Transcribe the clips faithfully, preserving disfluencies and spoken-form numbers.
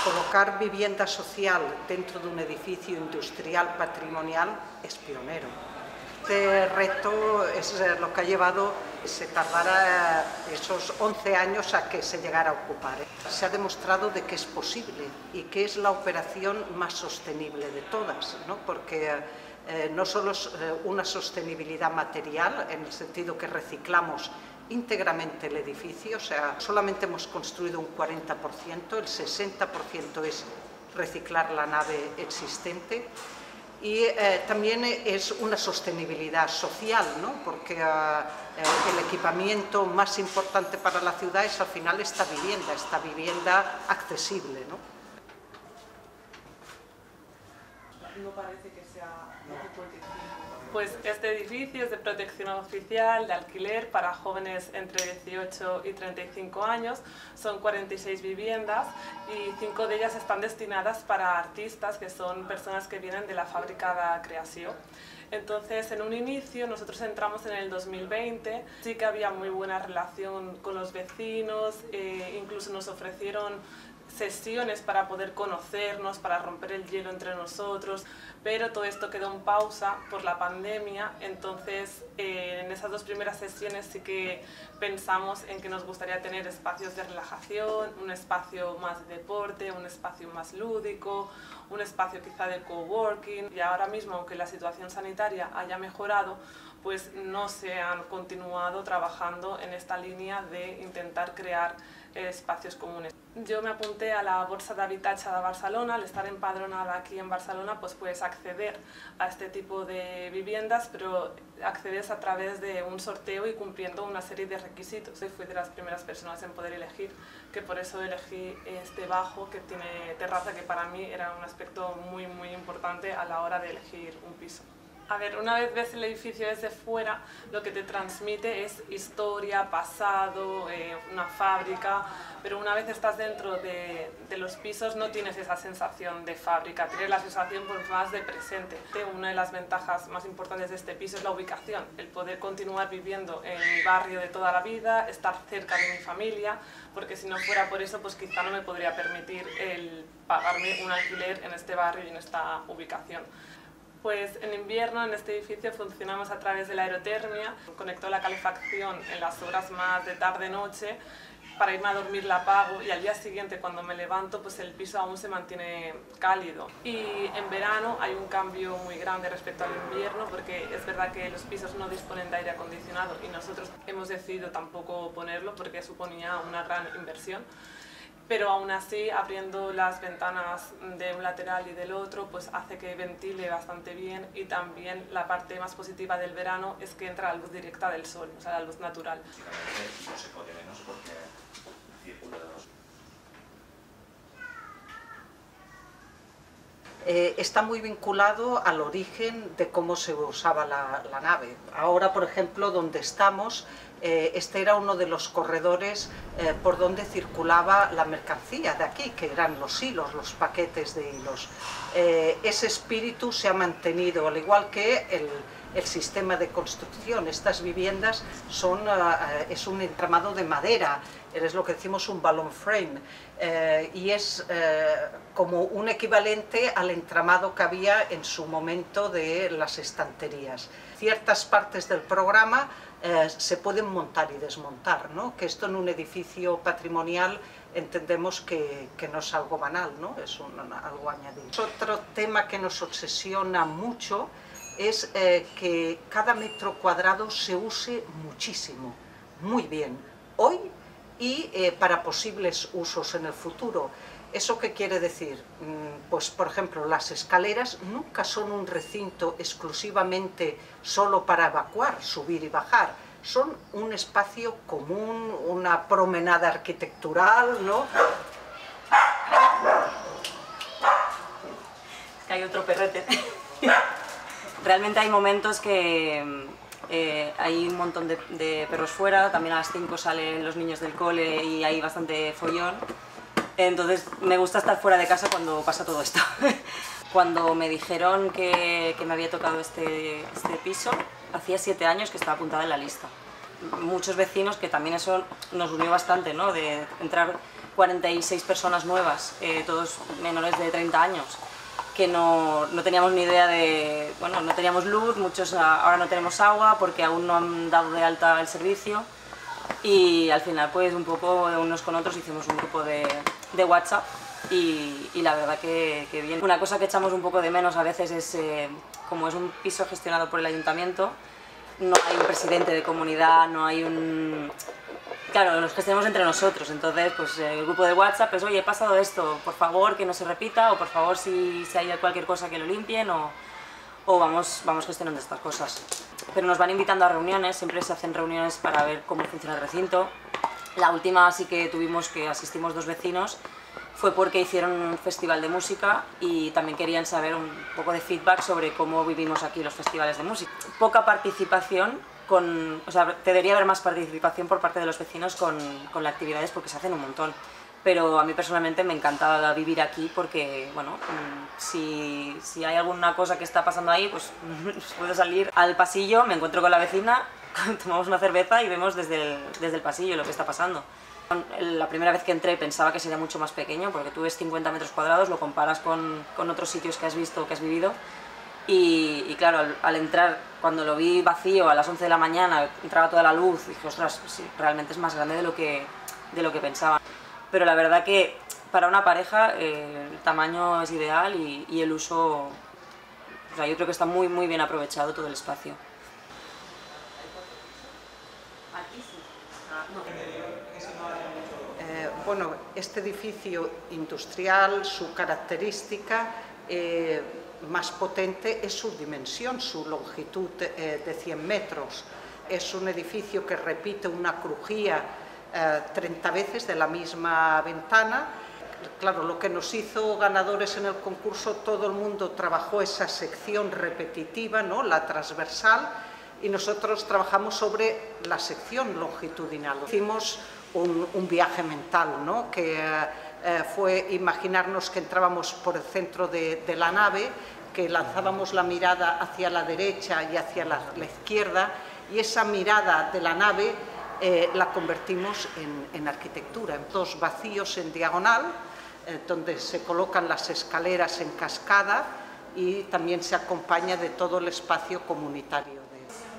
colocar vivienda social dentro de un edificio industrial patrimonial es pionero. Este reto es lo que ha llevado que se tardara esos once años a que se llegara a ocupar. Se ha demostrado de que es posible y que es la operación más sostenible de todas, ¿no? Porque eh, no solo es eh, una sostenibilidad material, en el sentido que reciclamos íntegramente el edificio, o sea, solamente hemos construido un cuarenta por ciento, el sesenta por ciento es reciclar la nave existente. Y eh, también es una sostenibilidad social, ¿no? Porque eh, el equipamiento más importante para la ciudad es al final esta vivienda, esta vivienda accesible, ¿no? No parece que sea Pues este edificio es de protección oficial, de alquiler para jóvenes entre dieciocho y treinta y cinco años. Son cuarenta y seis viviendas y cinco de ellas están destinadas para artistas, que son personas que vienen de la fábrica de creación. Entonces, en un inicio, nosotros entramos en el dos mil veinte, sí que había muy buena relación con los vecinos, eh, incluso nos ofrecieron sesiones para poder conocernos, para romper el hielo entre nosotros, pero todo esto quedó en pausa por la pandemia. Entonces eh, en esas dos primeras sesiones sí que pensamos en que nos gustaría tener espacios de relajación, un espacio más de deporte, un espacio más lúdico, un espacio quizá de coworking, y ahora mismo, aunque la situación sanitaria haya mejorado, pues no se han continuado trabajando en esta línea de intentar crear espacios comunes. Yo me apunté a la Borsa de Habitatge de Barcelona. Al estar empadronada aquí en Barcelona, pues puedes acceder a este tipo de viviendas, pero accedes a través de un sorteo y cumpliendo una serie de requisitos. Fui de las primeras personas en poder elegir, que por eso elegí este bajo que tiene terraza, que para mí era un aspecto muy muy importante a la hora de elegir un piso. A ver, una vez ves el edificio desde fuera, lo que te transmite es historia, pasado, eh, una fábrica, pero una vez estás dentro de, de los pisos no tienes esa sensación de fábrica, tienes la sensación pues, más de presente. Una de las ventajas más importantes de este piso es la ubicación, el poder continuar viviendo en mi barrio de toda la vida, estar cerca de mi familia, porque si no fuera por eso, pues quizá no me podría permitir el pagarme un alquiler en este barrio y en esta ubicación. Pues en invierno en este edificio funcionamos a través de la aerotermia, conecto la calefacción en las horas más de tarde-noche, para irme a dormir la apago y al día siguiente cuando me levanto pues el piso aún se mantiene cálido. Y en verano hay un cambio muy grande respecto al invierno, porque es verdad que los pisos no disponen de aire acondicionado y nosotros hemos decidido tampoco ponerlo porque suponía una gran inversión. Pero aún así, abriendo las ventanas de un lateral y del otro, pues hace que ventile bastante bien, y también la parte más positiva del verano es que entra la luz directa del sol, o sea, la luz natural. No se puede menos porque circula de los... Eh, está muy vinculado al origen de cómo se usaba la, la nave. Ahora, por ejemplo, donde estamos, eh, este era uno de los corredores eh, por donde circulaba la mercancía de aquí, que eran los hilos, los paquetes de hilos. Eh, ese espíritu se ha mantenido, al igual que el, el sistema de construcción. Estas viviendas son, uh, es un entramado de madera, es lo que decimos un balloon frame, eh, y es eh, como un equivalente al entramado que había en su momento de las estanterías. Ciertas partes del programa eh, se pueden montar y desmontar, ¿no? Que esto en un edificio patrimonial entendemos que, que no es algo banal, ¿no? Es un, algo añadido. Otro tema que nos obsesiona mucho es eh, que cada metro cuadrado se use muchísimo, muy bien, hoy y eh, para posibles usos en el futuro. ¿Eso qué quiere decir? Pues, por ejemplo, las escaleras nunca son un recinto exclusivamente solo para evacuar, subir y bajar. Son un espacio común, una promenada arquitectural, ¿no? Es que hay otro perrete. Realmente hay momentos que eh, hay un montón de, de perros fuera, también a las cinco salen los niños del cole y hay bastante follón. Entonces me gusta estar fuera de casa cuando pasa todo esto. Cuando me dijeron que, que me había tocado este, este piso, hacía siete años que estaba apuntada en la lista. Muchos vecinos, que también eso nos unió bastante, ¿no? De entrar cuarenta y seis personas nuevas, eh, todos menores de treinta años, que no, no teníamos ni idea de, bueno, no teníamos luz, muchos ahora no tenemos agua porque aún no han dado de alta el servicio, y al final pues un poco unos con otros hicimos un grupo de, de WhatsApp y, y la verdad que, que bien. Una cosa que echamos un poco de menos a veces es, eh, como es un piso gestionado por el ayuntamiento, no hay un presidente de comunidad, no hay un... Claro, nos gestionamos entre nosotros, entonces pues el grupo de WhatsApp es, oye, he pasado esto, por favor que no se repita, o por favor si, si hay cualquier cosa que lo limpien, o, o vamos, vamos gestionando estas cosas. Pero nos van invitando a reuniones, siempre se hacen reuniones para ver cómo funciona el recinto. La última sí que tuvimos, que asistimos dos vecinos, fue porque hicieron un festival de música y también querían saber un poco de feedback sobre cómo vivimos aquí los festivales de música. Poca participación, con, o sea, debería haber más participación por parte de los vecinos con, con las actividades porque se hacen un montón. Pero a mí personalmente me encanta vivir aquí porque, bueno, si, si hay alguna cosa que está pasando ahí, pues puedo salir al pasillo, me encuentro con la vecina, tomamos una cerveza y vemos desde el, desde el pasillo lo que está pasando. La primera vez que entré pensaba que sería mucho más pequeño, porque tú ves cincuenta metros cuadrados, lo comparas con, con otros sitios que has visto, que has vivido, y, y claro, al, al entrar, cuando lo vi vacío a las once de la mañana, entraba toda la luz, dije, ostras, sí, realmente es más grande de lo que, de lo que pensaba. Pero la verdad que para una pareja eh, el tamaño es ideal y, y el uso, o sea, yo creo que está muy, muy bien aprovechado todo el espacio. Eh, bueno, este edificio industrial, su característica eh, más potente es su dimensión, su longitud eh, de cien metros. Es un edificio que repite una crujía eh, treinta veces de la misma ventana. Claro, lo que nos hizo ganadores en el concurso, todo el mundo trabajó esa sección repetitiva, ¿no?, la transversal, y nosotros trabajamos sobre la sección longitudinal. Hicimos un, un viaje mental, ¿no?, que eh, fue imaginarnos que entrábamos por el centro de, de la nave, que lanzábamos la mirada hacia la derecha y hacia la, la izquierda, y esa mirada de la nave eh, la convertimos en, en arquitectura, en dos vacíos en diagonal, eh, donde se colocan las escaleras en cascada y también se acompaña de todo el espacio comunitario.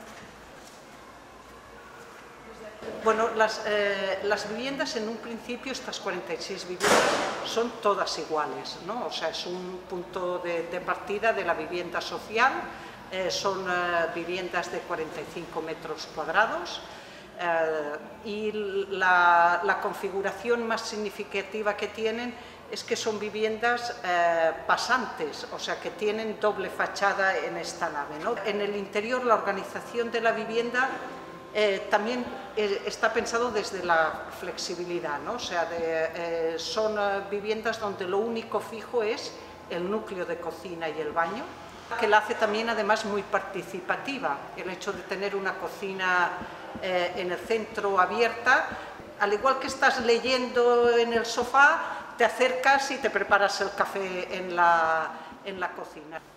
Bueno, las, eh, las viviendas en un principio, estas cuarenta y seis viviendas, son todas iguales, ¿no? O sea, es un punto de, de partida de la vivienda social, eh, son eh, viviendas de cuarenta y cinco metros cuadrados eh, y la, la configuración más significativa que tienen es que son viviendas eh, pasantes, o sea, que tienen doble fachada en esta nave, ¿no? En el interior, la organización de la vivienda Eh, también eh, está pensado desde la flexibilidad, ¿no? O sea, de, eh, son eh, viviendas donde lo único fijo es el núcleo de cocina y el baño, que la hace también además muy participativa. El hecho de tener una cocina eh, en el centro abierta, al igual que estás leyendo en el sofá, te acercas y te preparas el café en la, en la cocina.